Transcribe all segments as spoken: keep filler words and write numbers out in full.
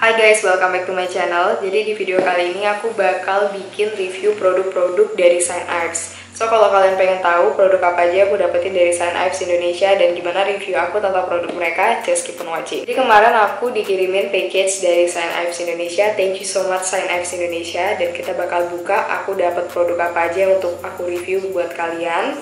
Hai guys, welcome back to my channel. Jadi di video kali ini aku bakal bikin review produk-produk dari Shine Ipes. So kalau kalian pengen tahu produk apa aja aku dapetin dari Shine Ipes Indonesia dan gimana review aku tentang produk mereka, just keep on watching. Jadi kemarin aku dikirimin package dari Shine Ipes Indonesia. Thank you so much Shine Ipes Indonesia. Dan kita bakal buka aku dapat produk apa aja untuk aku review buat kalian.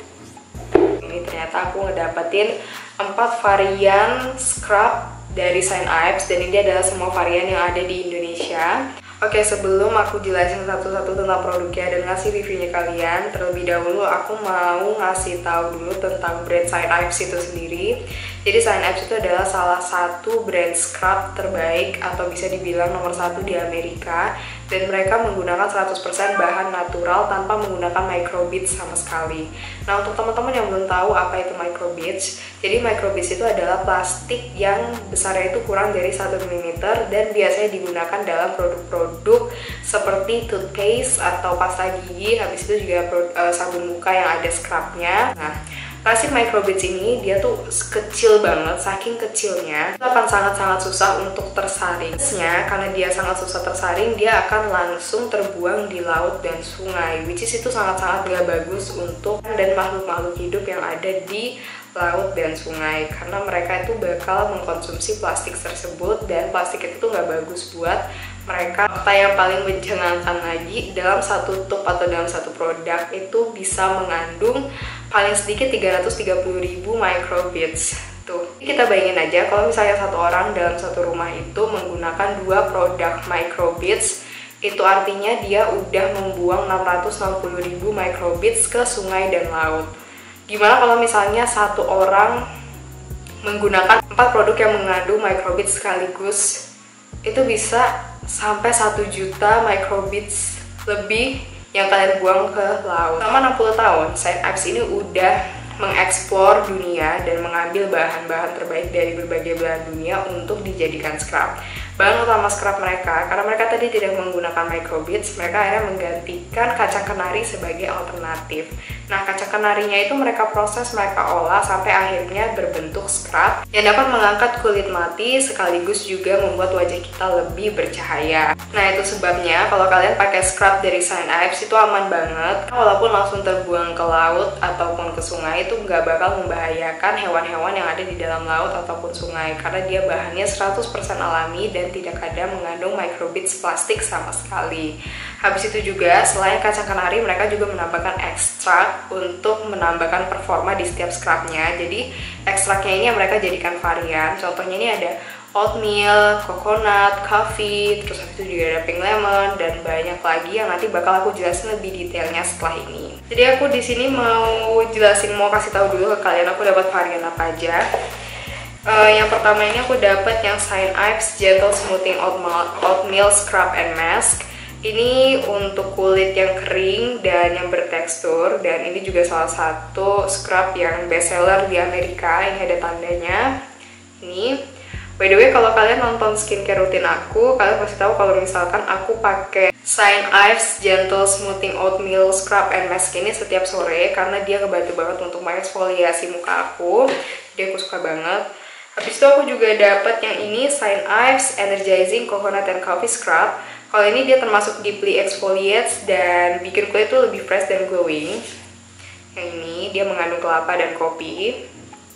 Ini ternyata aku ngedapetin empat varian scrub dari Shine Ipes dan ini adalah semua varian yang ada di Indonesia. Oke, sebelum aku jelasin satu-satu tentang produknya dan ngasih reviewnya kalian, terlebih dahulu aku mau ngasih tahu dulu tentang brand Shine Ipes itu sendiri. Jadi Shine Ipes itu adalah salah satu brand scrub terbaik atau bisa dibilang nomor satu di Amerika, dan mereka menggunakan seratus persen bahan natural tanpa menggunakan microbeads sama sekali. Nah, untuk teman-teman yang belum tahu apa itu microbeads, jadi microbeads itu adalah plastik yang besarnya itu kurang dari satu milimeter dan biasanya digunakan dalam produk-produk seperti toothpaste atau pasta gigi, habis itu juga uh, sabun muka yang ada scrubnya. Nah, plastik microbeads ini dia tuh kecil banget, saking kecilnya itu akan sangat-sangat susah untuk tersaring. Karena dia sangat susah tersaring, dia akan langsung terbuang di laut dan sungai, which is itu sangat-sangat gak bagus untuk dan makhluk-makhluk hidup yang ada di laut dan sungai, karena mereka itu bakal mengkonsumsi plastik tersebut dan plastik itu tuh gak bagus buat mereka. Fakta yang paling mencengangkan lagi, dalam satu tube atau dalam satu produk itu bisa mengandung paling sedikit tiga ratus tiga puluh ribu microbeads. Tuh, kita bayangin aja kalau misalnya satu orang dalam satu rumah itu menggunakan dua produk microbeads, itu artinya dia udah membuang enam ratus enam puluh ribu microbeads ke sungai dan laut. Gimana kalau misalnya satu orang menggunakan empat produk yang mengandung microbeads sekaligus, itu bisa sampai satu juta microbeads lebih yang kalian buang ke laut. Selama enam puluh tahun, Shine Ipes ini udah mengeksplor dunia dan mengambil bahan-bahan terbaik dari berbagai belahan dunia untuk dijadikan scrub. Bahan utama scrub mereka, karena mereka tadi tidak menggunakan microbeads, mereka akhirnya menggantikan kacang kenari sebagai alternatif. Nah, kacang kenarinya itu mereka proses, mereka olah sampai akhirnya berbentuk scrub yang dapat mengangkat kulit mati sekaligus juga membuat wajah kita lebih bercahaya. Nah, itu sebabnya kalau kalian pakai scrub dari Shine Ipes itu aman banget. Walaupun langsung terbuang ke laut ataupun ke sungai, itu nggak bakal membahayakan hewan-hewan yang ada di dalam laut ataupun sungai, karena dia bahannya seratus persen alami dan tidak ada mengandung microbeads plastik sama sekali. Habis itu juga, selain kacang kenari, mereka juga menambahkan ekstrak untuk menambahkan performa di setiap scrubnya. Jadi ekstraknya ini yang mereka jadikan varian. Contohnya ini ada oatmeal, coconut, coffee, terus habis itu juga ada pink lemon dan banyak lagi yang nanti bakal aku jelasin lebih detailnya setelah ini. Jadi aku di sini mau jelasin, mau kasih tahu dulu ke kalian aku dapat varian apa aja. Uh, yang pertama ini aku dapat yang Shine Ipes Gentle Smoothing Oatmeal, Oatmeal Scrub and Mask. Ini untuk kulit yang kering dan yang bertekstur, dan ini juga salah satu scrub yang best seller di Amerika. Ini ada tandanya. Ini, by the way, kalau kalian nonton skincare rutin aku, kalian pasti tahu kalau misalkan aku pakai Shine Ipes Gentle Smoothing Oatmeal Scrub and Mask ini setiap sore, karena dia ngebantu banget untuk mengeksfoliasi muka aku. Jadi aku suka banget. Habis itu aku juga dapat yang ini Shine Ipes Energizing Coconut and Coffee Scrub. Kalau ini dia termasuk deeply exfoliates dan bikin kulit itu lebih fresh dan glowing. Yang ini dia mengandung kelapa dan kopi.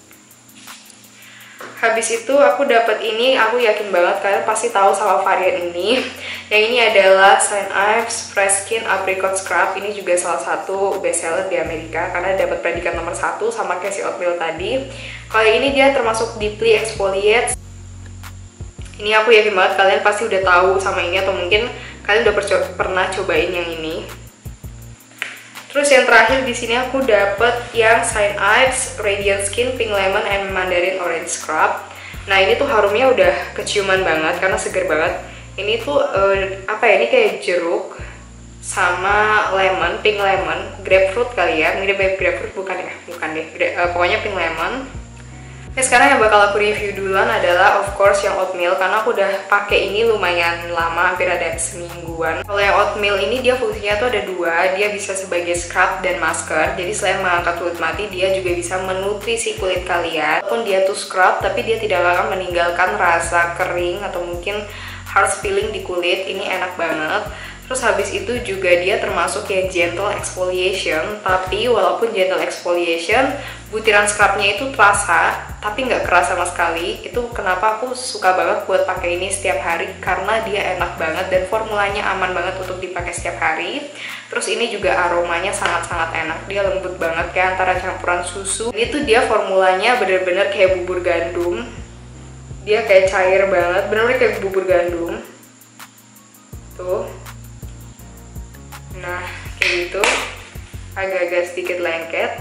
Habis itu aku dapat ini, aku yakin banget kalian pasti tahu sama varian ini. Yang ini adalah Shine Ipes Fresh Skin Apricot Scrub. Ini juga salah satu best seller di Amerika karena dapat predikat nomor satu sama kayak si oatmeal tadi. Kalau ini dia termasuk deeply exfoliates. Ini aku yakin banget kalian pasti udah tahu sama ini, atau mungkin kalian udah pernah cobain yang ini. Terus yang terakhir di sini aku dapat yang Shine Ipes Radiant Skin Pink Lemon and Mandarin Orange Scrub. Nah, ini tuh harumnya udah keciuman banget karena seger banget. Ini tuh uh, apa ya? Ini kayak jeruk sama lemon, pink lemon, grapefruit kali ya. Mirip grapefruit bukan ya? Bukan deh. Uh, pokoknya pink lemon. Oke, sekarang yang bakal aku review duluan adalah of course yang oatmeal, karena aku udah pakai ini lumayan lama, hampir ada semingguan. Kalau yang oatmeal ini dia fungsinya tuh ada dua, dia bisa sebagai scrub dan masker. Jadi selain mengangkat kulit mati, dia juga bisa menutrisi kulit kalian. Walaupun dia tuh scrub, tapi dia tidak akan meninggalkan rasa kering atau mungkin harsh feeling di kulit, ini enak banget. Terus habis itu juga dia termasuk yang gentle exfoliation, tapi walaupun gentle exfoliation, butiran scrubnya itu terasa, tapi nggak keras sama sekali. Itu kenapa aku suka banget buat pakai ini setiap hari, karena dia enak banget dan formulanya aman banget untuk dipakai setiap hari. Terus ini juga aromanya sangat-sangat enak, dia lembut banget kayak antara campuran susu. Ini tuh dia formulanya bener-bener kayak bubur gandum, dia kayak cair banget, bener-bener kayak bubur gandum. Tuh. Nah, kayak gitu, agak-agak sedikit lengket.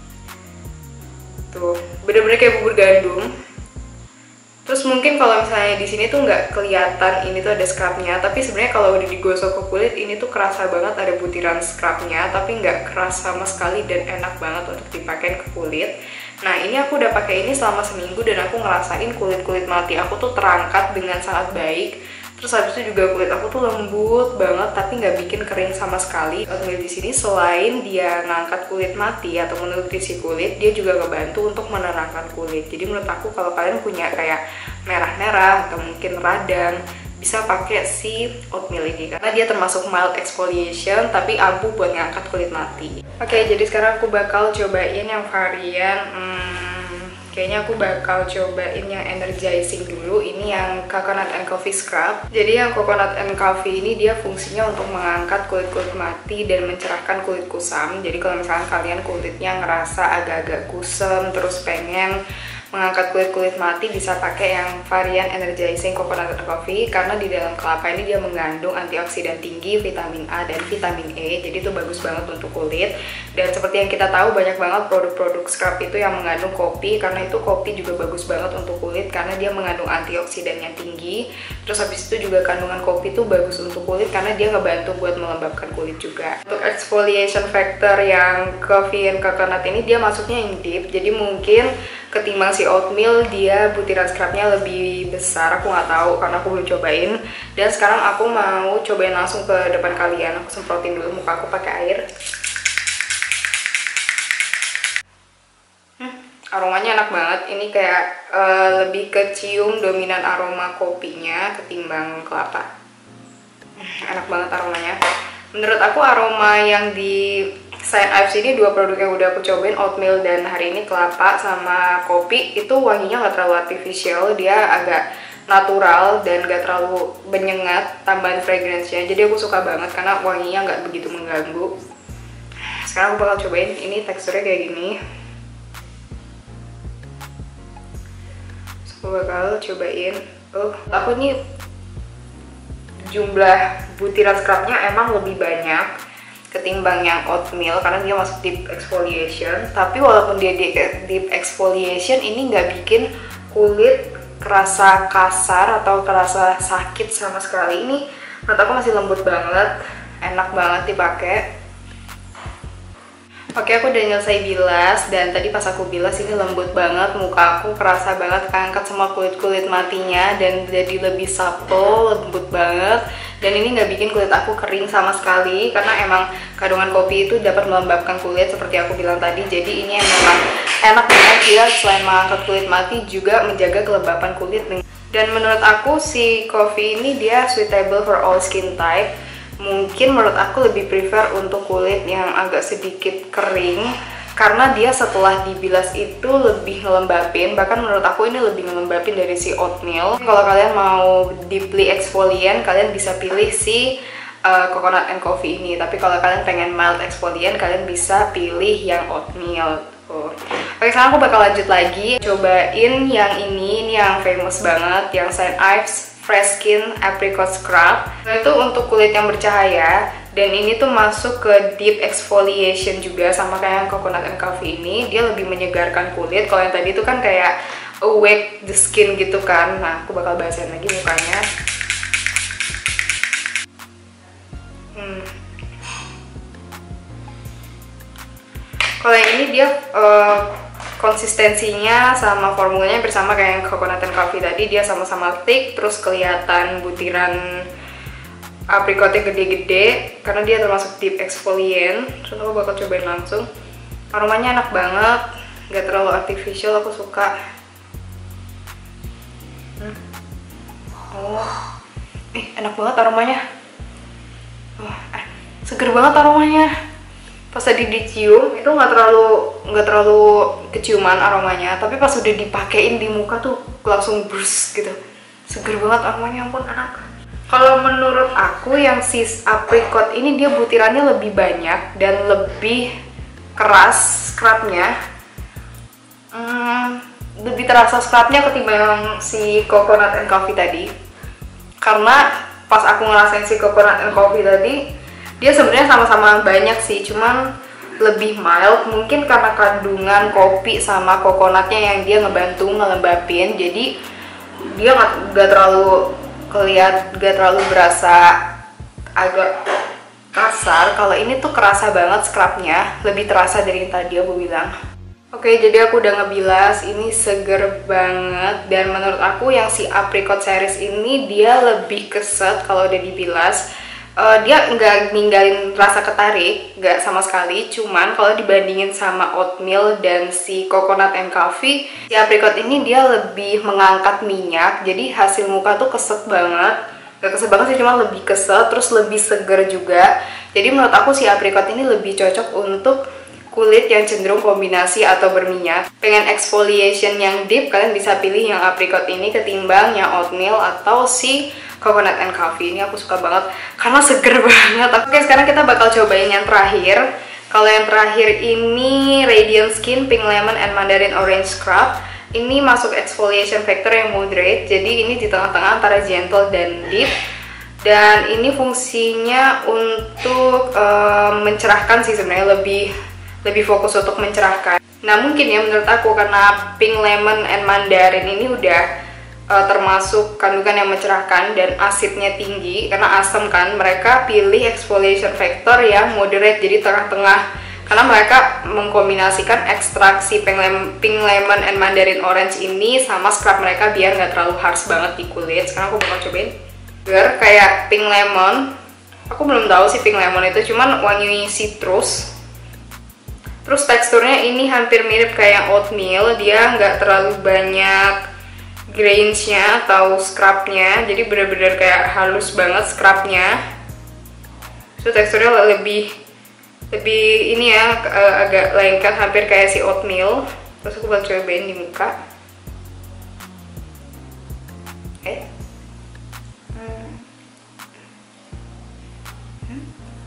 Tuh, bener-bener kayak bubur gandum. Terus mungkin kalau misalnya di sini tuh nggak kelihatan ini tuh ada scrubnya, tapi sebenarnya kalau udah digosok ke kulit ini tuh kerasa banget ada butiran scrubnya, tapi nggak keras sama sekali dan enak banget untuk dipakai ke kulit. Nah, ini aku udah pakai ini selama seminggu dan aku ngerasain kulit-kulit mati aku tuh terangkat dengan sangat baik. Terus habis itu juga kulit aku tuh lembut banget, tapi nggak bikin kering sama sekali. Oatmeal di sini selain dia ngangkat kulit mati atau menutrisi kulit, dia juga ngebantu untuk menerangkan kulit. Jadi menurut aku kalau kalian punya kayak merah-merah atau mungkin radang, bisa pakai si oatmeal ini karena dia termasuk mild exfoliation tapi ampuh buat ngangkat kulit mati. Oke, jadi sekarang aku bakal cobain yang varian hmm, kayaknya aku bakal cobain yang energizing dulu. Ini yang coconut and coffee scrub. Jadi yang coconut and coffee ini dia fungsinya untuk mengangkat kulit-kulit mati dan mencerahkan kulit kusam. Jadi kalau misalnya kalian kulitnya ngerasa agak-agak kusam terus pengen mengangkat kulit-kulit mati, bisa pakai yang varian energizing coconut and coffee karena di dalam kelapa ini dia mengandung antioksidan tinggi, vitamin A dan vitamin E, jadi itu bagus banget untuk kulit. Dan seperti yang kita tahu banyak banget produk-produk scrub itu yang mengandung kopi, karena itu kopi juga bagus banget untuk kulit karena dia mengandung antioksidannya tinggi. Terus habis itu juga kandungan kopi itu bagus untuk kulit karena dia ngebantu buat melembabkan kulit juga. Untuk exfoliation factor yang coffee and coconut ini dia masuknya yang deep, jadi mungkin ketimbang si oatmeal dia butiran scrubnya lebih besar, aku nggak tahu karena aku belum cobain. Dan sekarang aku mau cobain langsung ke depan kalian. Aku semprotin dulu muka aku pakai air. hmm, aromanya enak banget. Ini kayak uh, lebih kecium dominan aroma kopinya ketimbang kelapa. Enak banget aromanya. Menurut aku aroma yang di Shine Ives ini dua produk yang udah aku cobain, oatmeal dan hari ini kelapa sama kopi, itu wanginya nggak terlalu artificial, dia agak natural dan nggak terlalu menyengat tambahan fragrance-nya. Jadi aku suka banget karena wanginya nggak begitu mengganggu. Sekarang aku bakal cobain, ini teksturnya kayak gini. Aku bakal cobain. Oh, aku ini jumlah butiran scrubnya emang lebih banyak ketimbang yang oatmeal karena dia masuk deep exfoliation. Tapi walaupun dia deep exfoliation, ini nggak bikin kulit kerasa kasar atau kerasa sakit sama sekali. Ini menurut aku masih lembut banget, enak banget dipakai. Oke, aku udah selesai bilas dan tadi pas aku bilas ini lembut banget, muka aku kerasa banget keangkat semua kulit-kulit matinya dan jadi lebih supple, lembut banget. Dan ini nggak bikin kulit aku kering sama sekali karena emang kandungan kopi itu dapat melembabkan kulit seperti aku bilang tadi. Jadi ini memang enak banget, dia selain mengangkat kulit mati juga menjaga kelembapan kulit. Dan menurut aku si coffee ini dia suitable for all skin type. Mungkin menurut aku lebih prefer untuk kulit yang agak sedikit kering karena dia setelah dibilas itu lebih ngelembapin. Bahkan menurut aku ini lebih ngelembapin dari si oatmeal. Kalau kalian mau deeply exfoliant, kalian bisa pilih si uh, coconut and coffee ini. Tapi kalau kalian pengen mild exfoliant, kalian bisa pilih yang oatmeal. Oh. Oke, sekarang aku bakal lanjut lagi cobain yang ini, ini yang famous banget, yang Shine Ives Fresh Skin Apricot Scrub. Nah, itu untuk kulit yang bercahaya dan ini tuh masuk ke deep exfoliation juga sama kayak yang coconut and coffee ini. Dia lebih menyegarkan kulit. Kalau yang tadi itu kan kayak awake the skin gitu kan. Nah, aku bakal basahin lagi mukanya. Hmm. Kalau yang ini dia uh, konsistensinya sama formulanya bersama kayak yang coconut and coffee tadi, dia sama-sama thick, terus kelihatan butiran apricotnya gede-gede karena dia termasuk deep exfoliant. Terus aku bakal cobain langsung. Aromanya enak banget, nggak terlalu artificial, aku suka. hmm. Oh, Eh, enak banget aromanya. Wah, seger banget aromanya. Pas tadi dicium itu nggak terlalu nggak terlalu keciuman aromanya, tapi pas udah dipakein di muka tuh langsung burst gitu. Seger banget aromanya, ampun enak. Kalau menurut aku yang si apricot ini dia butirannya lebih banyak dan lebih keras scrubnya. Hmm, lebih terasa scrubnya ketimbang si coconut and coffee tadi. Karena pas aku ngerasain si coconut and coffee tadi, dia sebenarnya sama-sama banyak sih, cuman lebih mild. Mungkin karena kandungan kopi sama coconutnya yang dia ngebantu ngelembapin, jadi dia nggak nggak terlalu kelihat, nggak terlalu berasa agak kasar. Kalau ini tuh kerasa banget scrubnya, lebih terasa dari yang tadi aku bilang. Oke, jadi aku udah ngebilas, ini seger banget. Dan menurut aku yang si apricot series ini dia lebih keset kalau udah dibilas. uh, Dia nggak ninggalin rasa ketarik, nggak sama sekali. Cuman kalau dibandingin sama oatmeal dan si coconut and coffee, si apricot ini dia lebih mengangkat minyak. Jadi hasil muka tuh keset banget. Gak keset banget sih, cuma lebih keset, terus lebih seger juga. Jadi menurut aku si apricot ini lebih cocok untuk kulit yang cenderung kombinasi atau berminyak. Pengen exfoliation yang deep, kalian bisa pilih yang apricot ini ketimbang yang oatmeal atau si coconut and coffee. Ini aku suka banget karena seger banget. Oke, sekarang kita bakal cobain yang terakhir. Kalau yang terakhir ini Radiant Skin Pink Lemon and Mandarin Orange Scrub. Ini masuk exfoliation factor yang moderate, jadi ini di tengah-tengah antara gentle dan deep. Dan ini fungsinya untuk um, mencerahkan sih, sebenarnya lebih lebih fokus untuk mencerahkan. Nah mungkin ya menurut aku karena Pink Lemon and Mandarin ini udah uh, termasuk kandungan yang mencerahkan dan asidnya tinggi, karena asam kan, mereka pilih exfoliation factor yang moderate, jadi tengah-tengah, karena mereka mengkombinasikan ekstraksi Pink Lemon, Pink Lemon and Mandarin Orange ini sama scrub mereka biar nggak terlalu harsh banget di kulit. Sekarang aku bakal cobain. Biar kayak Pink Lemon, aku belum tahu sih Pink Lemon itu, cuman wangi citrus. Terus teksturnya ini hampir mirip kayak oatmeal, dia nggak terlalu banyak grainsnya atau scrubnya, jadi bener-bener kayak halus banget scrubnya. Terus teksturnya lebih lebih ini ya, agak lengket, hampir kayak si oatmeal. Terus aku bakal cobain di muka. Oke. Hmm. Hmm.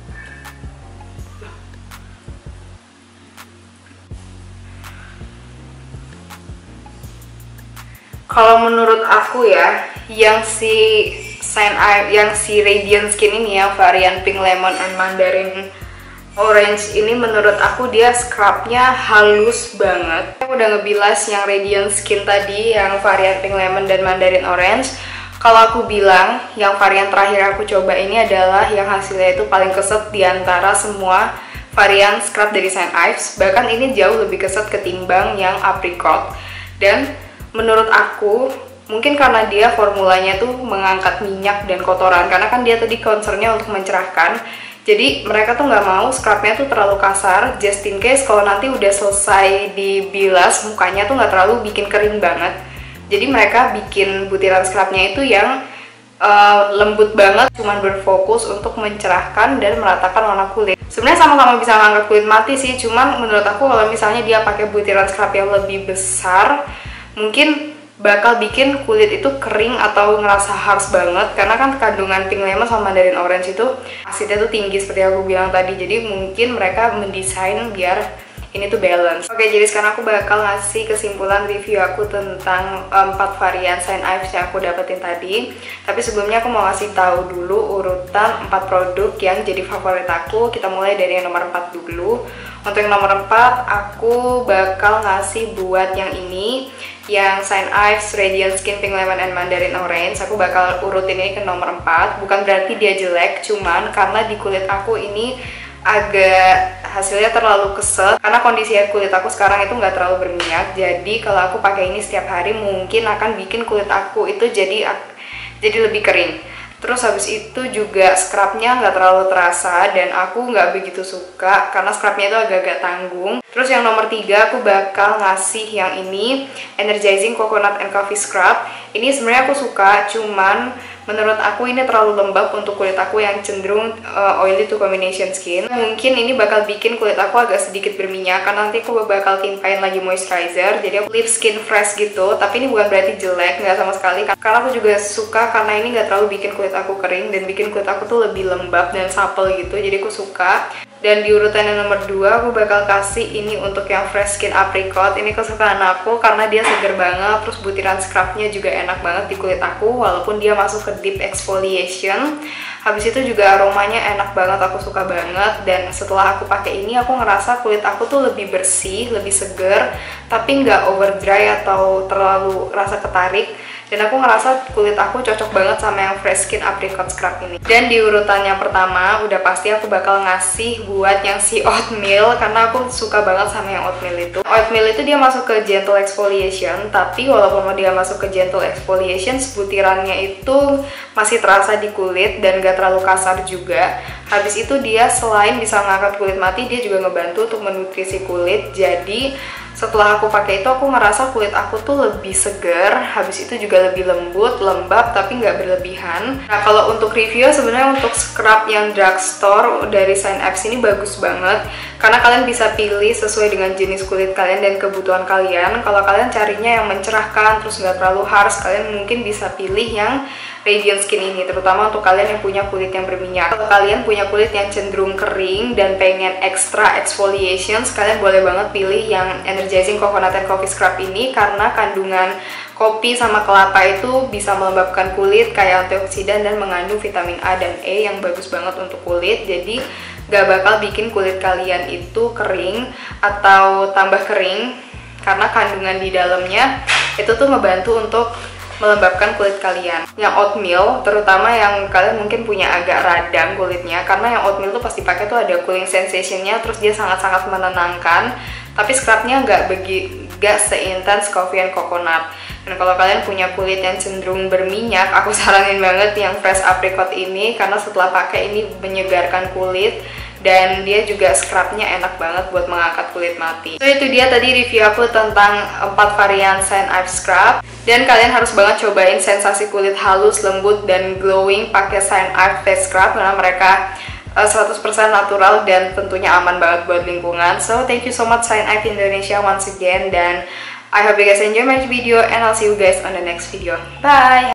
Kalau menurut aku ya, yang si Shine Eye, yang si Radiant Skin ini ya, varian Pink Lemon and Mandarin Orange ini, menurut aku dia scrubnya halus banget. Aku udah ngebilas yang Radiant Skin tadi, yang varian Pink Lemon dan Mandarin Orange. Kalau aku bilang, yang varian terakhir aku coba ini adalah yang hasilnya itu paling keset di antara semua varian scrub dari Shine Eyes. Bahkan ini jauh lebih keset ketimbang yang apricot. Dan menurut aku, mungkin karena dia formulanya tuh mengangkat minyak dan kotoran, karena kan dia tadi concernnya untuk mencerahkan. Jadi mereka tuh nggak mau scrubnya tuh terlalu kasar, just in case kalau nanti udah selesai dibilas mukanya tuh nggak terlalu bikin kering banget. Jadi mereka bikin butiran scrubnya itu yang uh, lembut banget, cuman berfokus untuk mencerahkan dan meratakan warna kulit. Sebenarnya sama-sama bisa mengangkat kulit mati sih, cuman menurut aku kalau misalnya dia pakai butiran scrub yang lebih besar, mungkin bakal bikin kulit itu kering atau ngerasa harsh banget, karena kan kandungan Pink Lemon sama Mandarin Orange itu asidnya tuh tinggi seperti aku bilang tadi. Jadi mungkin mereka mendesain biar ini tuh balance. Oke, jadi sekarang aku bakal ngasih kesimpulan review aku tentang empat varian Shine Eyes yang aku dapetin tadi. Tapi sebelumnya aku mau ngasih tahu dulu urutan empat produk yang jadi favorit aku. Kita mulai dari yang nomor empat dulu. Untuk yang nomor empat, aku bakal ngasih buat yang ini, yang Shine Eyes Radiant Skin Pink Lemon and Mandarin Orange. Aku bakal urutin ini ke nomor empat. Bukan berarti dia jelek, cuman karena di kulit aku ini agak hasilnya terlalu keset, karena kondisi kulit aku sekarang itu nggak terlalu berminyak. Jadi kalau aku pakai ini setiap hari mungkin akan bikin kulit aku itu jadi jadi lebih kering. Terus habis itu juga scrubnya nggak terlalu terasa dan aku nggak begitu suka karena scrubnya itu agak-agak tanggung. Terus yang nomor tiga aku bakal ngasih yang ini, Energizing Coconut and Coffee Scrub. Ini sebenarnya aku suka, cuman menurut aku ini terlalu lembab untuk kulit aku yang cenderung uh, oily to combination skin. Mungkin ini bakal bikin kulit aku agak sedikit berminyak karena nanti aku bakal timpain lagi moisturizer, jadi aku leave skin fresh gitu. Tapi ini bukan berarti jelek, nggak sama sekali, karena aku juga suka karena ini nggak terlalu bikin kulit aku kering dan bikin kulit aku tuh lebih lembab dan supple gitu, jadi aku suka. Dan di urutan yang nomor dua aku bakal kasih ini untuk yang fresh skin apricot. Ini kesukaan aku karena dia seger banget, terus butiran scrubnya juga enak banget di kulit aku walaupun dia masuk ke deep exfoliation. Habis itu juga aromanya enak banget, aku suka banget. Dan setelah aku pakai ini aku ngerasa kulit aku tuh lebih bersih, lebih seger, tapi nggak over dry atau terlalu rasa ketarik. Dan aku ngerasa kulit aku cocok banget sama yang fresh skin apricot scrub ini. Dan di urutan yang pertama udah pasti aku bakal ngasih buat yang si oatmeal, karena aku suka banget sama yang oatmeal itu. Oatmeal itu dia masuk ke gentle exfoliation, tapi walaupun dia masuk ke gentle exfoliation, butirannya itu masih terasa di kulit dan gak terlalu kasar juga. Habis itu dia selain bisa mengangkat kulit mati, dia juga ngebantu untuk menutrisi kulit. Jadi setelah aku pakai itu aku ngerasa kulit aku tuh lebih seger, habis itu juga lebih lembut, lembab, tapi nggak berlebihan. Nah kalau untuk review sebenarnya untuk scrub yang drugstore dari SignX ini bagus banget, karena kalian bisa pilih sesuai dengan jenis kulit kalian dan kebutuhan kalian. Kalau kalian carinya yang mencerahkan terus nggak terlalu harsh, kalian mungkin bisa pilih yang Radiant Skin ini, terutama untuk kalian yang punya kulit yang berminyak. Kalau kalian punya kulit yang cenderung kering dan pengen extra exfoliation, kalian boleh banget pilih yang Energizing Coconut and Coffee Scrub ini, karena kandungan kopi sama kelapa itu bisa melembabkan kulit, kayak antioksidan dan mengandung vitamin A dan E yang bagus banget untuk kulit. Jadi gak bakal bikin kulit kalian itu kering atau tambah kering, karena kandungan di dalamnya itu tuh membantu untuk melembabkan kulit kalian. Yang oatmeal, terutama yang kalian mungkin punya agak radang kulitnya, karena yang oatmeal tuh pasti pakai tuh ada cooling sensation-nya, terus dia sangat-sangat menenangkan, tapi scrubnya nggak begi gak seintens coffee and coconut. Dan kalau kalian punya kulit yang cenderung berminyak, aku saranin banget yang fresh apricot ini, karena setelah pakai ini menyegarkan kulit. Dan dia juga scrubnya enak banget buat mengangkat kulit mati. So itu dia tadi review aku tentang empat varian SignX Scrub. Dan kalian harus banget cobain sensasi kulit halus, lembut, dan glowing pakai SignX Face Scrub, karena mereka uh, seratus persen natural dan tentunya aman banget buat lingkungan. So thank you so much SignX Indonesia once again, dan I hope you guys enjoy my video and I'll see you guys on the next video. Bye!